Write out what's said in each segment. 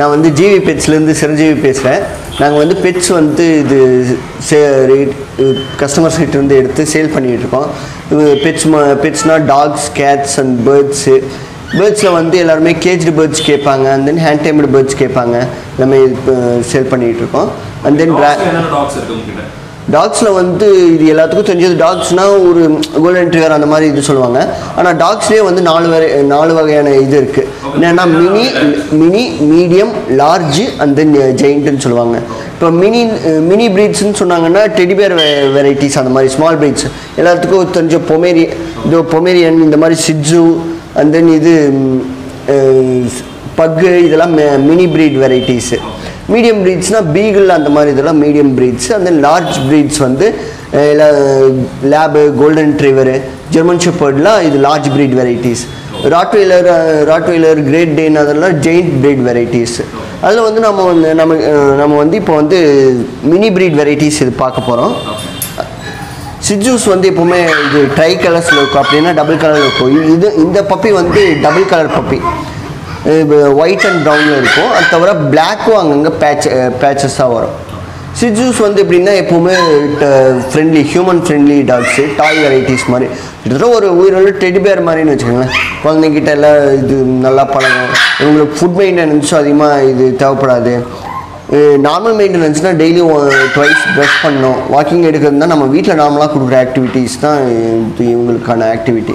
நான் வந்து ஜிவி பெட்ஸ்லேருந்து சிரஞ்சீவி பேசுகிறேன். நாங்கள் வந்து பெட்ஸ் வந்து இது கஸ்டமர்ஸ் கிட்ட இருந்து எடுத்து சேல் பண்ணிகிட்ருக்கோம். பெட்ஸ்னால் டாக்ஸ், கேட்ஸ் அண்ட் பேர்ட்ஸு. பேர்ட்ஸில் வந்து எல்லாருமே கேஜ்டு பேர்ட்ஸ் கேட்பாங்க, and then hand tamed birds கேட்பாங்க. எல்லாமே சேல் பண்ணிகிட்ருக்கோம். அண்ட் தென் டாக்ஸில் வந்து இது எல்லாத்துக்கும் தெரிஞ்சது. டாக்ஸ்னால் ஒரு கோல்டன் ரிட்ரீவர் அந்த மாதிரி இது சொல்லுவாங்க. ஆனால் டாக்ஸ்லேயே வந்து 4 வகையான இது இருக்குது. என்னென்னா mini, medium, large and then ஜெயிண்ட்டுன்னு சொல்லுவாங்க. இப்போ மினி ப்ரீட்ஸ்ன்னு சொன்னாங்கன்னா டெடிபேர் வெரைட்டிஸ், அந்த மாதிரி ஸ்மால் ப்ரீட்ஸ் எல்லாத்துக்கும் தெரிஞ்ச பொமேரியன், இந்த மாதிரி சிட்ஜு, அண்ட் தென் இது பக்கு, இதெல்லாம் மினி ப்ரீட் வெரைட்டிஸு. மீடியம் ப்ரீட்ஸ்னால் பீகிள், அந்த மாதிரி இதெல்லாம் மீடியம் ப்ரீட்ஸ். அந்த லார்ஜ் ப்ரீட்ஸ் வந்து லேபு, கோல்டன் ரிட்ரீவரு, ஜெர்மன் ஷெப்பர்ட்லாம் இது large breed varieties. Rottweiler, great dane அதெல்லாம் ஜெயிண்ட் ப்ரீட் வெரைட்டிஸ். அதில் வந்து நம்ம வந்து இப்போ வந்து மினி ப்ரீட் வெரைட்டிஸ் இது பார்க்க போகிறோம். சிட்ஜூஸ் வந்து எப்போவுமே இது ட்ரை கலர்ஸில் இருக்கும், அப்படின்னா டபுள் கலர் இருக்கும். இந்த பப்பி வந்து double colour puppy, white and ப்ரௌனில் இருக்கும். அது தவிர பிளாக்கும் அங்கங்கே பேச்சஸாக வரும். சிட்ஜூஸ் வந்து எப்படின்னா எப்போவுமே friendly, human friendly dogs, toy varieties மாதிரி. கிட்டத்தட்ட ஒரு உயிரோட டெடிபேர் மாதிரின்னு வச்சுக்கோங்களேன். குழந்தைங்கிட்ட எல்லாம் இது நல்லா பழகும். இவங்களுக்கு ஃபுட் மெயின்டெனன்ஸும் அதிகமாக இது தேவைப்படாது. நார்மல் மெயின்டெனன்ஸ்னால் டெய்லியும் ட்வைஸ் ப்ரஷ் பண்ணணும். வாக்கிங் எடுக்கிறது தான் நம்ம வீட்டில் நார்மலாக கொடுக்குற ஆக்டிவிட்டீஸ் தான் இவங்களுக்கான ஆக்டிவிட்டி.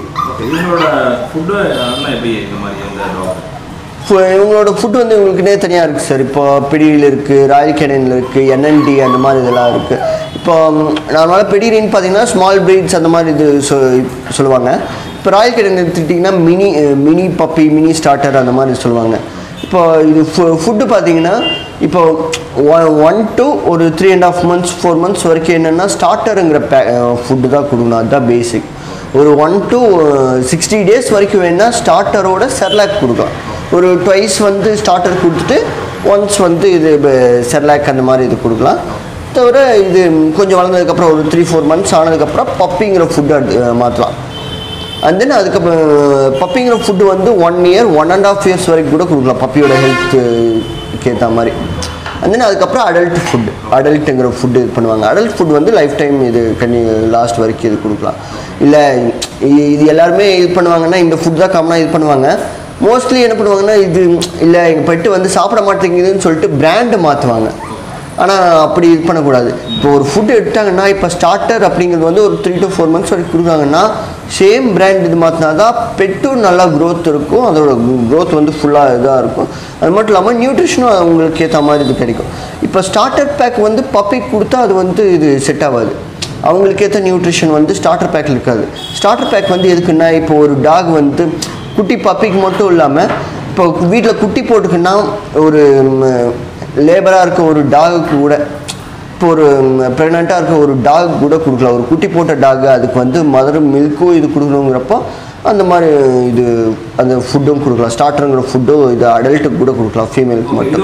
இவங்களோட ஃபுட்டு வந்து இவங்களுக்குனே தனியாக இருக்குது சார். இப்போ பிடியில் இருக்குது, ராயல் கேனில் இருக்குது, என்என்டி அந்த மாதிரி இதெல்லாம் இருக்குது. இப்போ நார்மலாக பெடிகிரின்னு பார்த்தீங்கன்னா ஸ்மால் ப்ரீட்ஸ் அந்த மாதிரி இது சொல்லுவாங்க. இப்போ ராயல் கேனில் எடுத்துக்கிட்டிங்கன்னா மினி பப்பி, மினி ஸ்டார்டர் அந்த மாதிரி சொல்லுவாங்க. இப்போ இது ஃபுட்டு பார்த்தீங்கன்னா இப்போ 1 to ஒரு 3.5 months 4 months வரைக்கும் என்னென்னா ஸ்டார்டருங்கிற ஃபுட்டு தான் கொடுக்கணும். அதுதான் பேசிக். ஒரு 1 to 60 days வரைக்கும் வேணால் ஸ்டார்டரோட செர்லாக் கொடுக்கலாம். ஒரு ட்வைஸ் வந்து ஸ்டார்டர் கொடுத்துட்டு ஒன்ஸ் வந்து இது செர்லாக் அந்த மாதிரி இது கொடுக்கலாம். தவிர இது கொஞ்சம் வளர்ந்ததுக்கப்புறம் ஒரு 3-4 months ஆனதுக்கப்புறம் பப்பிங்கிற ஃபுட்டு மாற்றலாம். அண்ட் தென் அதுக்கப்புறம் பப்பிங்கிற ஃபுட்டு வந்து 1 year 1.5 years வரைக்கும் கூட கொடுக்கலாம், பப்பியோட ஹெல்த்துக்கு ஏற்ற மாதிரி. அண்ட் தென் அதுக்கப்புறம் அடல்ட்டுங்கிற ஃபுட்டு இது பண்ணுவாங்க. அடல்ட் ஃபுட் வந்து லைஃப் டைம் இது லாஸ்ட் வரைக்கும் இது கொடுக்கலாம். இல்லை இது எல்லாருமே இது பண்ணுவாங்கன்னா இந்த ஃபுட் தான் காமனாக இது பண்ணுவாங்க. மோஸ்ட்லி என்ன பண்ணுவாங்கன்னா இது இல்லை எங்கள் பெட்டு வந்து சாப்பிட மாட்டேங்குதுன்னு சொல்லிட்டு பிராண்டை மாற்றுவாங்க. ஆனால் அப்படி இது பண்ணக்கூடாது. இப்போ ஒரு ஃபுட்டு எடுத்தாங்கன்னா இப்போ ஸ்டார்டர் அப்படிங்கிறது வந்து ஒரு 3 to 4 months வரைக்கும் கொடுக்குறாங்கன்னா சேம் பிராண்ட் இது மாற்றினா தான் பெட்டும் நல்லா க்ரோத் இருக்கும். அதோட க்ரோத் வந்து ஃபுல்லாக இதாக இருக்கும். அது மட்டும் இல்லாமல் நியூட்ரிஷனும் அவங்களுக்கு ஏற்ற மாதிரி இது கிடைக்கும். இப்போ ஸ்டார்டர் பேக் வந்து பப்பிக்கு கொடுத்தா அது வந்து இது செட் ஆகாது. அவங்களுக்கு ஏற்ற நியூட்ரிஷன் வந்து ஸ்டார்டர் பேக்கில் இருக்காது. ஸ்டார்டர் பேக் வந்து எதுக்குன்னா இப்போ ஒரு டாக் வந்து குட்டி பப்பிக்கு மட்டும் இல்லாமல் இப்போ வீட்டில் குட்டி போட்டுக்குன்னா ஒரு லேபராக இருக்க ஒரு டாகுக்கு கூட, இப்போ ஒரு ப்ரெக்னெண்ட்டாக இருக்க ஒரு டாக் கூட கொடுக்கலாம். ஒரு குட்டி போட்ட டாக் அதுக்கு வந்து மதர் மில்க்கும் இது கொடுக்கணுங்கிறப்போ அந்த மாதிரி இது அந்த ஃபுட்டும் கொடுக்கலாம். ஸ்டார்டருங்கிற ஃபுட்டும் இது அடல்ட்டுக்கு கூட கொடுக்கலாம், ஃபீமேலுக்கு மட்டும்.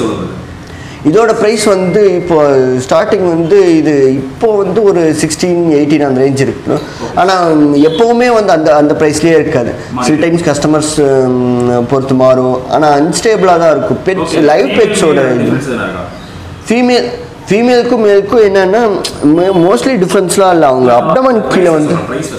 இதோட ப்ரைஸ் வந்து இப்போ ஸ்டார்டிங் வந்து இது இப்போ வந்து ஒரு 16-18 அந்த ரேஞ்ச் இருக்கு. ஆனால் எப்போவுமே வந்து அந்த ப்ரைஸ்லேயே இருக்காது. சில டைம்ஸ் கஸ்டமர்ஸ் பொறுத்து மாறும். ஆனால் அன்ஸ்டேபிளாக தான் இருக்கும். பெட்ஸ் லைவ் பெட்ஸோட ஃபீமேலுக்கும் மேலுக்கும் என்னென்னா மோஸ்ட்லி டிஃப்ரென்ஸ்லாம் இல்லை. அவங்க அப்டமன் கீழே வந்து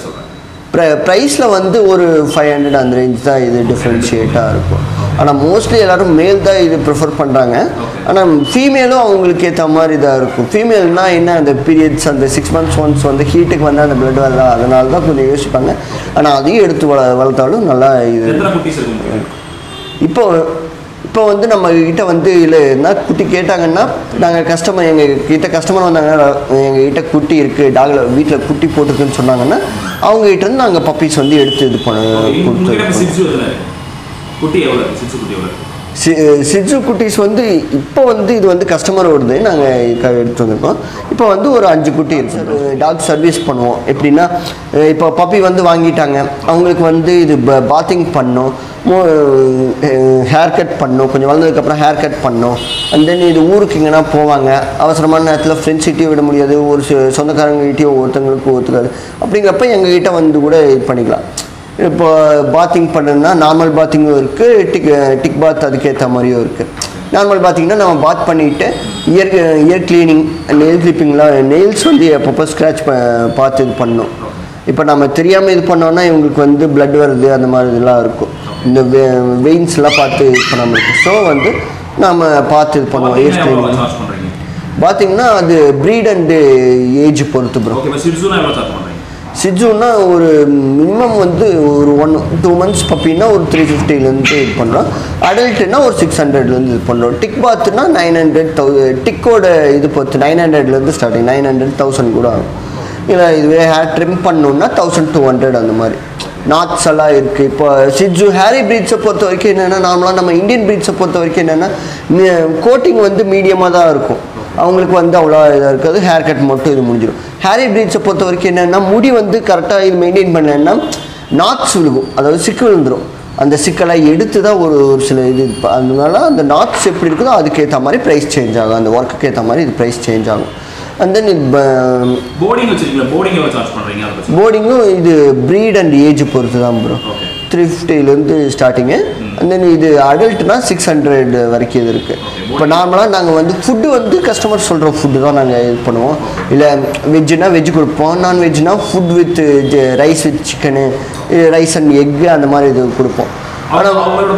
ப்ரைஸில் வந்து ஒரு 500 அந்த ரேஞ்ச் தான் இது டிஃப்ரென்ஷியேட்டாக இருக்கும். ஆனால் மோஸ்ட்லி எல்லோரும் மேல் தான் இது ப்ரிஃபர் பண்ணுறாங்க. ஆனால் ஃபீமேலும் அவங்களுக்கு ஏற்ற மாதிரி தான் இருக்கும். ஃபீமேல்னால் என்ன, அந்த பீரியட்ஸ் அந்த 6 months ஒன்ஸ் வந்து ஹீட்டுக்கு வந்து அந்த பிளட் வரலாம், அதனால தான் கொஞ்சம் யோசிப்பாங்க. ஆனால் அதையும் எடுத்து வளர்த்தாலும் நல்லா இது. இப்போ வந்து நம்ம கிட்ட வந்து இல்லைன்னா குட்டி கேட்டாங்கன்னா நாங்கள் கஸ்டமர் வந்தாங்கன்னா எங்ககிட்ட குட்டி இருக்குது, டாகில் வீட்டில் குட்டி போட்டுருக்குன்னு சொன்னாங்கன்னா அவங்ககிட்ட இருந்து நாங்கள் பப்பீஸ் வந்து எடுத்து இது கொடுத்து. சிட்ஜு குட்டீஸ் வந்து இப்போ வந்து இது வந்து கஸ்டமரோடது நாங்கள் எடுத்து வந்திருக்கோம். இப்போ வந்து ஒரு 5 குட்டி இருக்குது. டாக் சர்வீஸ் பண்ணுவோம். எப்படின்னா இப்போ பப்பி வந்து வாங்கிட்டாங்க, அவங்களுக்கு வந்து இது பாத்திங் பண்ணோம், ஹேர் கட் பண்ணோம், கொஞ்சம் வளர்ந்ததுக்கப்புறம் ஹேர் கட் பண்ணோம். அண்ட் தென் இது ஊருக்கு எங்கன்னா போவாங்க, அவசரமான நேரத்தில் ஃப்ரெண்ட்ஸ்கிட்டையும் விட முடியாது, ஒரு சொந்தக்காரங்ககிட்டையும் ஒருத்தங்களுக்கு ஒத்துக்காது. அப்படிங்கிறப்ப எங்ககிட்ட வந்து கூட இது பண்ணிக்கலாம். இப்போ பாத்திங் பண்ணுன்னா நார்மல் பாத்திங்கும் இருக்குது, டிக் பாத் அதுக்கேற்ற மாதிரியும் இருக்குது. நார்மல் பார்த்தீங்கன்னா நம்ம பாத் பண்ணிவிட்டு இயர் கிளீனிங், நெயில் கிளிப்பிங்லாம், நெயில்ஸ் வந்து எப்பப்போ ஸ்க்ராட்ச் பார்த்து இது பண்ணணும். இப்போ நம்ம தெரியாமல் இது பண்ணோன்னா இவங்களுக்கு வந்து பிளட் வருது அந்த மாதிரி இதெல்லாம் இருக்கும். இந்த வெயின்ஸ்லாம் பார்த்து இது பண்ணாமல் இருக்கும். ஸோ வந்து நம்ம பார்த்து இது பண்ணுவோம். இயர் கிளீனிங் பார்த்தீங்கன்னா அது ப்ரீட் அண்டு ஏஜ் பொறுத்து ப்ரோ. சிட்ஜுன்னா ஒரு மினிமம் வந்து ஒரு 1-2 months பப்பின்னா ஒரு 350லேருந்து இது பண்ணுறோம். அடல்ட்டுனா ஒரு 600லேருந்து இது பண்ணுறோம். டிக் பாத்துனா 900 டிக்கோட இது பொறுத்து 900லேருந்து ஸ்டார்டிங், 900-1000 கூட ஆகும். இல்லை இதுவே ஹேர் ட்ரிம் பண்ணணுன்னா 1200 அந்த மாதிரி நாட்ஸ் எல்லாம் இருக்குது. இப்போ சிட்ஜு ஹேரி ப்ரீட்ஸை பொறுத்த வரைக்கும் என்னென்னா, நார்மலாக நம்ம இந்தியன் ப்ரீட்ஸை பொறுத்த வரைக்கும் என்னென்னா கோட்டிங் வந்து மீடியமாக தான் இருக்கும். அவங்களுக்கு வந்து அவ்வளோ இதாக இருக்காது. ஹேர் கட் மட்டும் இது முடிஞ்சிடும். ஹேரி ப்ரீட்ஸை பொறுத்த வரைக்கும் என்னென்னா முடி வந்து கரெக்டாக இது மெயின்டைன் பண்ணலன்னா நாட்ஸ் விழுகும், அதாவது சிக்கு விழுந்துடும். அந்த சிக்கெல்லாம் எடுத்து தான் ஒரு சில இது அதனால அந்த நாட்ஸ் எப்படி இருக்குதோ அதுக்கேற்ற மாதிரி ப்ரைஸ் சேஞ்ச் ஆகும். அந்த ஒர்க்குக்கு ஏற்ற மாதிரி இது ப்ரைஸ் சேஞ்ச் ஆகும். அண்ட் தென் போர்டிங்கும் இது ப்ரீட் அண்ட் ஏஜ் பொறுத்து தான் ப்ரோ. 350லேருந்து ஸ்டார்டிங்கு. அண்ட் தென் இது அடல்ட்னா 600 வரைக்கும் இது இருக்குது. இப்போ நார்மலாக நாங்கள் வந்து ஃபுட்டு வந்து கஸ்டமர் சொல்கிற ஃபுட்டு தான் நாங்கள் இது பண்ணுவோம். இல்லை வெஜ்ஜுனா வெஜ்ஜு கொடுப்போம், நான்வெஜ்னா food with rice with chicken, rice and egg அந்த மாதிரி இது கொடுப்போம். ஆனால்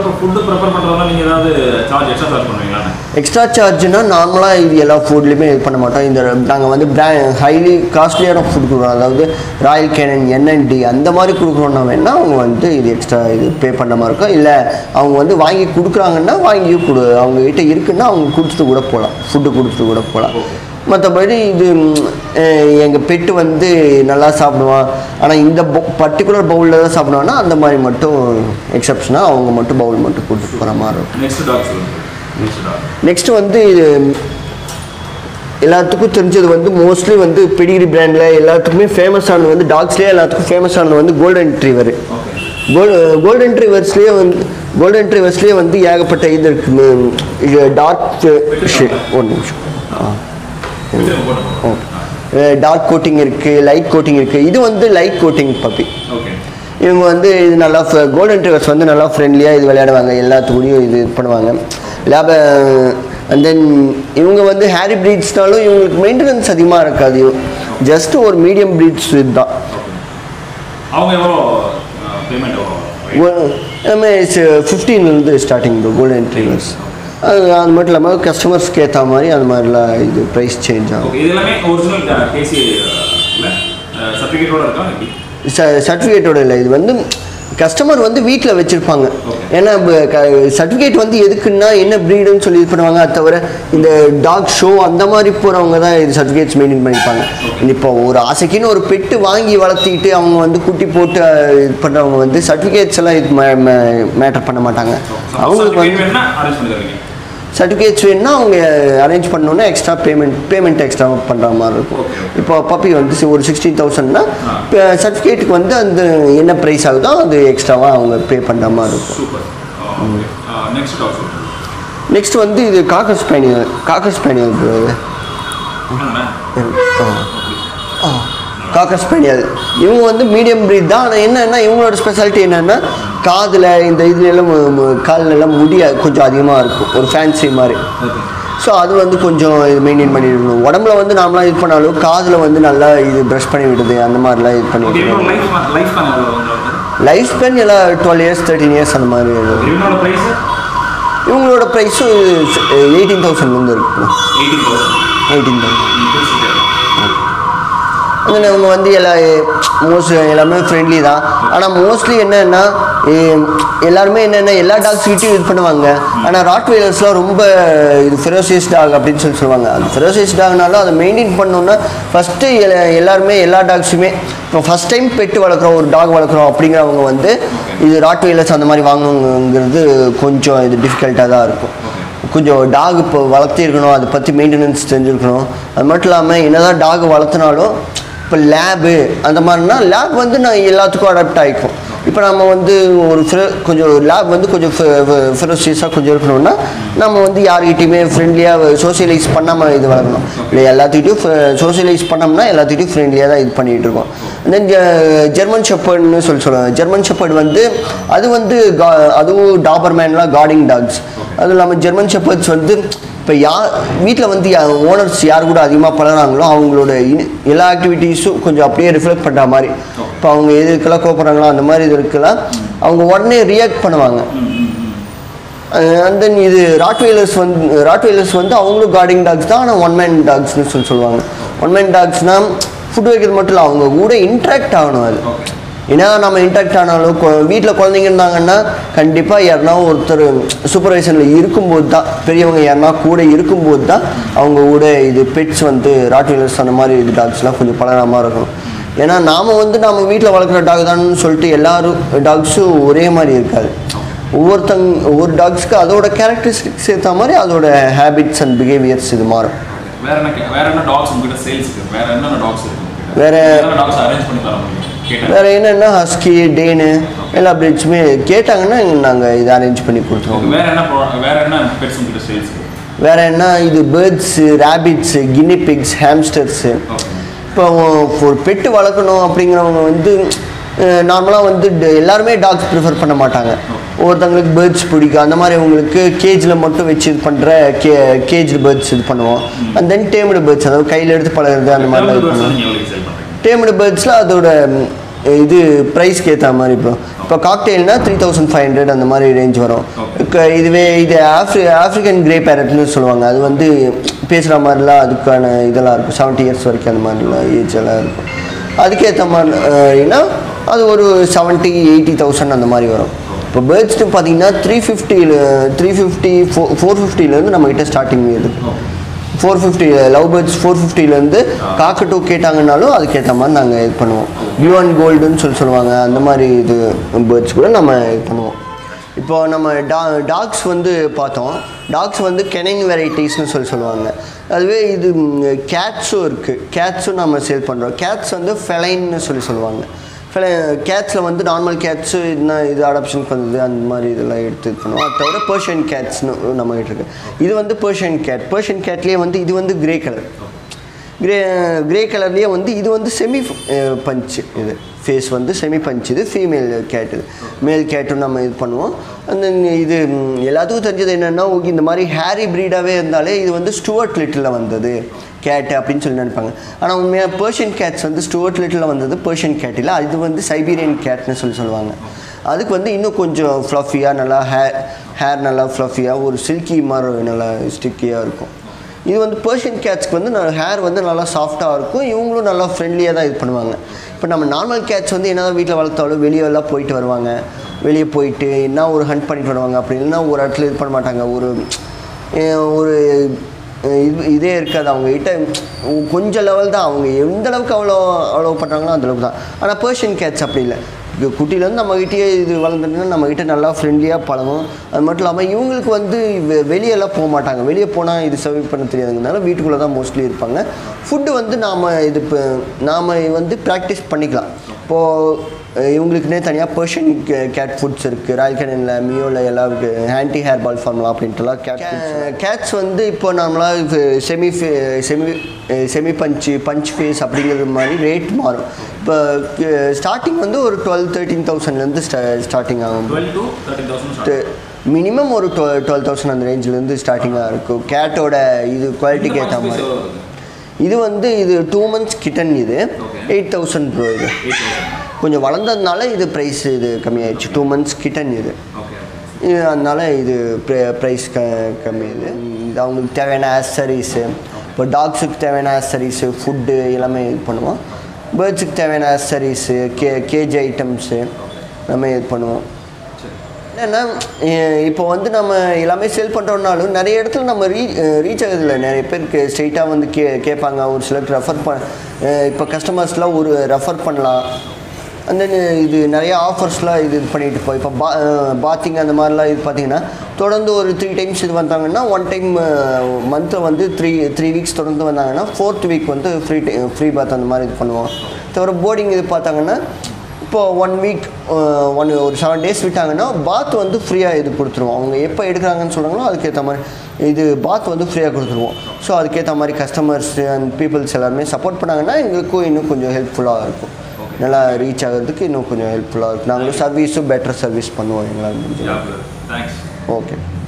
எக்ஸ்ட்ரா சார்ஜ்னா நார்மலாக இது எல்லா ஃபுட்லேயுமே இது பண்ண மாட்டோம். இந்த நாங்கள் வந்து ஹைலி காஸ்ட்லியான ஃபுட் கொடுக்குறோம். அதாவது ராயல் கேனன், NND அந்த மாதிரி கொடுக்குறோன்னா வேணால் அவங்க வந்து இது எக்ஸ்ட்ரா இது பே பண்ண மாதிரி இருக்கும். இல்லை அவங்க வந்து வாங்கி கொடுக்குறாங்கன்னா வாங்கி அவங்ககிட்ட இருக்குன்னா அவங்க கொடுத்துட்டு கூட போகலாம், ஃபுட்டு கொடுத்துட்டு கூட போகலாம். மற்றபடி இது எங்கள் பெட்டு வந்து நல்லா சாப்பிடுவான், ஆனால் இந்த பர்டிகுலர் பவுலில் தான் சாப்பிடுவான்னா அந்த மாதிரி மட்டும் எக்ஸப்ஷனாக அவங்க மட்டும் பவுல் மட்டும் கொடுத்துட்டு போகிற மாதிரி இருக்கும். நெக்ஸ்ட்டு வந்து இது எல்லாத்துக்கும் தெரிஞ்சது வந்து மோஸ்ட்லி வந்து பெடிகிரி பிராண்டில் எல்லாத்துக்குமே ஃபேமஸானது வந்து டாக்ஸ்லேயே எல்லாத்துக்கும் ஃபேமஸானது வந்து கோல்டன் ரிட்ரீவர். கோல்டன் ரிட்ரீவர்ஸ்லேயே வந்து ஏகப்பட்ட இது இருக்குது. டார்க் ஒரு நிமிஷம் டார்க் கோட்டிங் இருக்குது, லைட் கோட்டிங் இருக்குது. இது வந்து லைட் கோட்டிங் பப்பி. இவங்க வந்து இது நல்லா கோல்டன் ரிட்ரீவர்ஸ் வந்து நல்லா ஃப்ரெண்ட்லியாக இது விளையாடுவாங்க, எல்லாத்துக்கூடையும் இது பண்ணுவாங்க. அண்ட் தென் இவங்க வந்து ஹேரி ப்ரீட்ஸ்னாலும் இவங்களுக்கு மெயின்டெனன்ஸ் அதிகமாக இருக்காது. ஜஸ்ட் ஒரு மீடியம் ப்ரீட்ஸ் தான். எல்லாமே 15லேருந்து ஸ்டார்டிங் கோல்டன் ரிட்ரீவர்ஸ். அது மட்டும் இல்லாமல் கஸ்டமர்ஸ்க்கு ஏற்ற மாதிரி அந்த மாதிரிலாம் இது ப்ரைஸ் சேஞ்ச் ஆகும். சர்டிஃபிகேட்டோட இல்லை, இது வந்து கஸ்டமர் வந்து வீட்டில் வச்சுருப்பாங்க. ஏன்னா சர்டிஃபிகேட் வந்து எதுக்குன்னா என்ன ப்ரீடுன்னு சொல்லி இது பண்ணுவாங்க. அது தவிர இந்த டாக் ஷோ அந்த மாதிரி போகிறவங்க தான் இது சர்டிஃபிகேட்ஸ் மெயின்டைன் பண்ணிப்பாங்க. இப்போ ஒரு ஆசைக்குன்னு ஒரு பெட்டு வாங்கி வளர்த்திக்கிட்டு அவங்க வந்து குட்டி போட்டு இது பண்ணுறவங்க வந்து சர்டிஃபிகேட்ஸ் எல்லாம் இது மேட்டர் பண்ண மாட்டாங்க. அவங்களுக்கு வந்து சர்டிஃபிகேட்ஸ் வேணுன்னா அவங்க அரேஞ்ச் பண்ணோன்னா எக்ஸ்ட்ரா பேமெண்ட் எக்ஸ்ட்ரா பண்ணுற மாதிரி இருக்கும். இப்போ பப்பி வந்து ஒரு 16,000னா சர்டிஃபிகேட்டுக்கு வந்து அந்த என்ன ப்ரைஸ் ஆகுதோ அது எக்ஸ்ட்ராவாக அவங்க பே பண்ணுற மாதிரி இருக்கும். நெக்ஸ்ட் வந்து இது காக்கர் ஸ்பேனியல். காக்கர் ஸ்பேனியல் இவங்க வந்து மீடியம் ப்ரீட் தான். ஆனால் என்னென்னா இவங்களோட ஸ்பெஷாலிட்டி என்னென்னா காதில் இந்த இதுலெல்லாம் காலிலெல்லாம் முடிய கொஞ்சம் அதிகமாக இருக்கும், ஒரு ஃபேன்சி மாதிரி. ஸோ அது வந்து கொஞ்சம் இது மெயின்டைன் பண்ணிடணும். உடம்புல வந்து நார்மலாக இது பண்ணாலும் காதில் வந்து நல்லா இது ப்ரஷ் பண்ணி விடுது, அந்த மாதிரிலாம் இது பண்ணி லைஃப் ஸ்பேன் எல்லாம் 12 years 13 years அந்த மாதிரி. இவங்களோட ப்ரைஸும் 18,000லேருந்து இருக்கு. 18,000. அதில் இவங்க வந்து எல்லாமே ஃப்ரெண்ட்லி தான். ஆனால் மோஸ்ட்லி என்னென்னா எல்லாருமே என்னென்னா எல்லா டாக்ஸ்கிட்டையும் இது பண்ணுவாங்க. ஆனால் ராட்வெய்லர்ஸ்லாம் ரொம்ப இது ஃபெரோசியஸ் டாக் அப்படின்னு சொல்லுவாங்க. அது ஃபெரோசியஸ் டாக்னாலும் அதை மெயின்டைன் பண்ணோன்னா ஃபஸ்ட்டு எல்லாருமே எல்லா டாக்ஸுமே இப்போ ஃபஸ்ட் டைம் பெட்டு வளர்க்குறோம், ஒரு டாக் வளர்க்குறோம் அப்படிங்கிறவங்க வந்து இது ராட்வெய்லர்ஸ் அந்த மாதிரி வாங்கணுங்கிறது கொஞ்சம் இது டிஃபிகல்ட்டாக தான் இருக்கும். கொஞ்சம் டாக் இப்போ வளர்த்திருக்கணும், அதை பற்றி மெயின்டெனன்ஸ் தெரிஞ்சுருக்கணும். அது மட்டும் இல்லாமல் என்னதான் டாக் வளர்த்தினாலும் இப்போ லேபு அந்த மாதிரினா லேப் வந்து நான் எல்லாத்துக்கும் அடாப்ட் ஆகிக்கும். இப்போ நம்ம வந்து ஒரு கொஞ்சம் லேப் வந்து கொஞ்சம் ஃபெரோசியஸாக கொஞ்சம் இருக்கணும்னா நம்ம வந்து யார்கிட்டையுமே ஃப்ரெண்ட்லியாக சோசியலைஸ் பண்ணாமல் இது வளர்க்கணும். இல்லை எல்லாத்துக்கிட்டையும் சோசியலைஸ் பண்ணோம்னா எல்லாத்துக்கிட்டையும் ஃப்ரெண்ட்லியாக தான் இது பண்ணிகிட்டு இருக்கோம். தென் ஜெர்மன் ஷெப்பர்ட்னு சொல்லுவாங்க. ஜெர்மன் ஷெப்பர்ட் வந்து அது வந்து அதுவும் டாபர்மேன்லாம் கார்டிங் டாக்ஸ். அதுவும் இல்லாமல் ஜெர்மன் ஷெப்பர்ட்ஸ் வந்து இப்போ வீட்டில் வந்து ஓனர்ஸ் யார் கூட அதிகமாக பழகிறாங்களோ அவங்களோட எல்லா ஆக்டிவிட்டீஸும் கொஞ்சம் அப்படியே ரிஃப்ளெக்ட் பண்ணுற மாதிரி. இப்போ அவங்க எதுக்கெல்லாம் கோப்படுறாங்களோ அந்த மாதிரி இது இருக்கலாம் அவங்க உடனே ரியாக்ட் பண்ணுவாங்க. அண்ட் தென் இது ராட்வெய்லர்ஸ் வந்து அவங்களும் கார்டிங் டாக்ஸ் தான், ஆனால் ஒன் மேன் டாக்ஸ்னு சொல்லுவாங்க. ஒன் மேன் டாக்ஸ்னால் ஃபுட் வைக்கிறது மட்டும் இல்லை, அவங்க கூட இன்ட்ராக்ட் ஆகணும். அது ஏன்னா நம்ம இன்ட்ராக்ட் ஆனாலும் வீட்டில் குழந்தைங்க இருந்தாங்கன்னா கண்டிப்பாக யாருனா ஒருத்தர் சூப்பர்வைசனில் இருக்கும்போது தான், பெரியவங்க யாருனா கூட இருக்கும்போது தான் அவங்க கூட இது பெட்ஸ் வந்து ராட்வெய்லர்ஸ் அந்த மாதிரி இது டாக்ஸ்லாம் கொஞ்சம் பழகாமல் இருக்கணும். ஏன்னா நாம் வீட்டில் வளர்க்குற டாக் தான் சொல்லிட்டு எல்லாரும் டாக்ஸும் ஒரே மாதிரி இருக்காது. ஒவ்வொரு டாக்ஸ்க்கு அதோட கேரக்டரிஸ்டிக்ஸ் ஏற்ற மாதிரி அதோட ஹேபிட்ஸ் அண்ட் பிஹேவியர்ஸ் இது மாறும். வேற என்னென்னா ஹஸ்கி, டேனு எல்லா பிரிட்ஜுமே கேட்டாங்கன்னா நாங்கள் இதை அரேஞ்ச் பண்ணி கொடுத்துருவோம். வேற என்ன இது birds, rabbits, guinea pigs, hamsters. இப்போ ஒரு பெட்டு வளர்க்கணும் அப்படிங்கிறவங்க வந்து நார்மலாக வந்து எல்லாருமே டாக்ஸ் ப்ரிஃபர் பண்ண மாட்டாங்க. ஒருத்தவங்களுக்கு பேர்ட்ஸ் பிடிக்கும், அந்த மாதிரி அவங்களுக்கு கேஜில் மட்டும் வச்சு இது பண்ணுற கேஜ் பேர்ட்ஸ் இது பண்ணுவோம். அண்ட் தென் டேம்டு பேர்ட்ஸ், அதாவது கையில் எடுத்து பழகிறது அந்த மாதிரிலாம் இது பண்ணுவோம். டேம்டு பேர்ட்ஸில் அதோட இது ப்ரைஸ்க்கு ஏற்ற மாதிரி இப்போ காக்டெயில்னா 3500 அந்த மாதிரி ரேஞ்ச் வரும். இதுவே இது ஆஃப்ரிக்கன் கிரே பேரட்னு சொல்லுவாங்க. அது வந்து பேசுகிற மாதிரிலாம் அதுக்கான இதெல்லாம் இருக்கும். 70 years வரைக்கும் அந்த மாதிரிலாம் ஏஜ் எல்லாம் இருக்கும். அதுக்கேற்ற மாதிரினா அது ஒரு 70,000-80,000 அந்த மாதிரி வரும். இப்போ பேர்ட்ஸ்ட்டு பார்த்தீங்கன்னா 350 450 நம்மகிட்ட ஸ்டார்டிங் இருக்குது. 450 லவ் பேர்ட்ஸ் 450 காக்கட்டோ கேட்டாங்கன்னாலும் அதுக்கேற்ற மாதிரி நாங்கள் இது பண்ணுவோம். ப்ளூ அண்ட் கோல்டுன்னு சொல்லுவாங்க. அந்த மாதிரி இது பேர்ட்ஸ் கூட நம்ம இது பண்ணுவோம். இப்போ நம்ம டாக்ஸ் வந்து பார்த்தோம். டாக்ஸ் வந்து கெனிங் வெரைட்டிஸ்னு சொல்லுவாங்க. அதுவே இது கேட்ஸும் இருக்குது. கேட்ஸும் நம்ம சேல் பண்ணுறோம். கேட்ஸ் வந்து ஃபெலைன்னு சொல்லுவாங்க. கேட்ஸில் வந்து நார்மல் கேட்ஸு இது அடாப்ஷனுக்கு வந்தது அந்த மாதிரி இதெல்லாம் எடுத்து இது பண்ணுவோம். அது தவிர பர்ஷியன் கேட்ஸ்னு நம்மகிட்ட இருக்குது. இது வந்து பர்ஷியன் கேட்லேயே வந்து இது வந்து கிரே கலர். கிரே கலர்லேயே வந்து இது வந்து செமி பஞ்சு. இது ஃபேஸ் வந்து செமி பஞ்ச். இது ஃபீமேல் கேட். இது மேல் கேட்டும் நம்ம இது பண்ணுவோம். அந்த இது எல்லாத்துக்கும் தெரிஞ்சது என்னென்னா இந்த மாதிரி ஹேரி ப்ரீடாகவே இருந்தாலே இது வந்து ஸ்டூவர்ட் லிட்டில் வந்தது கேட்டு அப்படின்னு சொல்லி நினைப்பாங்க. ஆனால் உண்மையாக பர்ஷியன் கேட்ஸ் வந்து ஸ்டூவர்ட் லிட்டில் வந்தது பர்ஷியன் கேட் இல்லை, அது வந்து சைபீரியன் கேட்னு சொல்லுவாங்க. அதுக்கு வந்து இன்னும் கொஞ்சம் ஃப்ளஃபியாக நல்லா ஹேர் நல்லா ஃப்ளஃபியாக ஒரு சில்கி மாதிரி நல்லா ஸ்டிக்கியாக இருக்கும். இது வந்து பர்ஷியன் கேட்ஸ்க்கு வந்து ஹேர் வந்து நல்லா சாஃப்டாக இருக்கும். இவங்களும் நல்லா ஃப்ரெண்ட்லியாக தான் இது பண்ணுவாங்க. இப்போ நம்ம நார்மல் கேட்ஸ் வந்து என்ன தான் வீட்டில் வளர்த்தாலும் வெளியெல்லாம் போயிட்டு வருவாங்க. வெளியே போயிட்டு என்ன ஒரு ஹண்ட் பண்ணிட்டு வருவாங்க. அப்படி இல்லைன்னா ஒரு இடத்துல இது பண்ண மாட்டாங்க. ஒரு இதே இருக்காது அவங்ககிட்ட. கொஞ்சம் லெவல் தான், அவங்க எந்த அளவுக்கு அவ்வளோ பண்ணுறாங்களோ அந்தளவுக்கு தான். ஆனால் பர்ஷியன் கேட்ஸ் அப்படி இல்லை. குட்டியிலேருந்து நம்மகிட்டயே இது வளர்ந்துட்டுனா நம்மகிட்ட நல்லா ஃப்ரெண்ட்லியாக பழகும். அது மட்டும் இல்லாமல் இவங்களுக்கு வந்து வெளியெல்லாம் போக மாட்டாங்க. வெளியே போனால் இது சர்வ் பண்ண தெரியாதுங்கிறதுனால வீட்டுக்குள்ளே தான் மோஸ்ட்லி இருப்பாங்க. ஃபுட்டு வந்து நாம் வந்து ப்ராக்டிஸ் பண்ணிக்கலாம். இப்போது இவங்களுக்குனே தனியாக பர்ஷியன் கேட் ஃபுட்ஸ் இருக்குது. ராயல் கேனில் மியோவில் எல்லாம் ஆன்டி ஹேர் பால் ஃபார்ம்லாம் அப்படின்ட்டுலாம் கேட்ஸ் வந்து இப்போ நார்மலாக செமி பஞ்ச் ஃபேஸ் அப்படிங்கிறது மாதிரி ரேட் மாறும். இப்போ ஸ்டார்டிங் வந்து ஒரு 12,000-13,000 ஸ்டார்டிங் ஆகும். மினிமம் ஒரு 12,000 அந்த ரேஞ்சிலேருந்து ஸ்டார்டிங்காக இருக்கும். கேட்டோட இது குவாலிட்டிக்கு ஏற்ற மாதிரி. இது வந்து இது 2 months கிட்டன். இது 8,000 ப்ரோ. இது கொஞ்சம் வளர்ந்ததுனால இது ப்ரைஸ் இது கம்மியாயிடுச்சு. 2 months கிட்டன் இது. அதனால இது ப்ரைஸ் கம்மியாகுது. இது அவங்களுக்கு தேவையான ஆக்சசரிஸு, இப்போ டாக்ஸுக்கு தேவையான ஆக்சசரிஸு, ஃபுட்டு எல்லாமே இது பண்ணுவோம். பேர்ட்ஸுக்கு தேவையான ஆக்சசரிஸு, கேஜ் ஐட்டம்ஸு எல்லாமே இது பண்ணுவோம். என்னென்னா இப்போ வந்து நம்ம எல்லாமே செல் பண்ணுறோம்னாலும் நிறைய இடத்துல நம்ம ரீச் ஆகுதில்ல. நிறைய பேருக்கு ஸ்ட்ரெயிட்டாக வந்து கேட்பாங்க. ஒரு சிலருக்கு ரெஃபர் இப்போ கஸ்டமர்ஸ்லாம் ஒரு ரெஃபர் பண்ணலாம். அந்த இது நிறையா ஆஃபர்ஸ்லாம் இது பண்ணிட்டு போய் இப்போ பாத்திங் அந்த மாதிரிலாம் இது பார்த்திங்கன்னா தொடர்ந்து ஒரு 3 times இது வந்தாங்கன்னா 1 time மந்தில் வந்து 3 weeks தொடர்ந்து வந்தாங்கன்னா 4th week வந்து ஃப்ரீ பாத் அந்த மாதிரி இது பண்ணுவோம். தவிர போர்டிங் இது பார்த்தாங்கன்னா இப்போது 1 week ஒரு 7 days விட்டாங்கன்னா பாத் வந்து ஃப்ரீயாக இது கொடுத்துருவோம். அவங்க எப்போ எடுக்கிறாங்கன்னு சொல்கிறாங்களோ அதுக்கேற்ற மாதிரி இது பாத் வந்து ஃப்ரீயாக கொடுத்துருவோம். ஸோ அதுக்கேற்ற மாதிரி கஸ்டமர்ஸ் அண்ட் பீப்புள்ஸ் எல்லாருமே சப்போர்ட் பண்ணாங்கன்னா எங்களுக்கும் இன்னும் கொஞ்சம் ஹெல்ப்ஃபுல்லாக இருக்கும். நல்லா ரீச் ஆகிறதுக்கு இன்னும் கொஞ்சம் ஹெல்ப்ஃபுல்லாக இருக்குது. நாங்களும் சர்வீஸும் பெட்டர் சர்வீஸ் பண்ணுவோம் எங்களால் முடிஞ்சு. தேங்க்ஸ். ஓகே.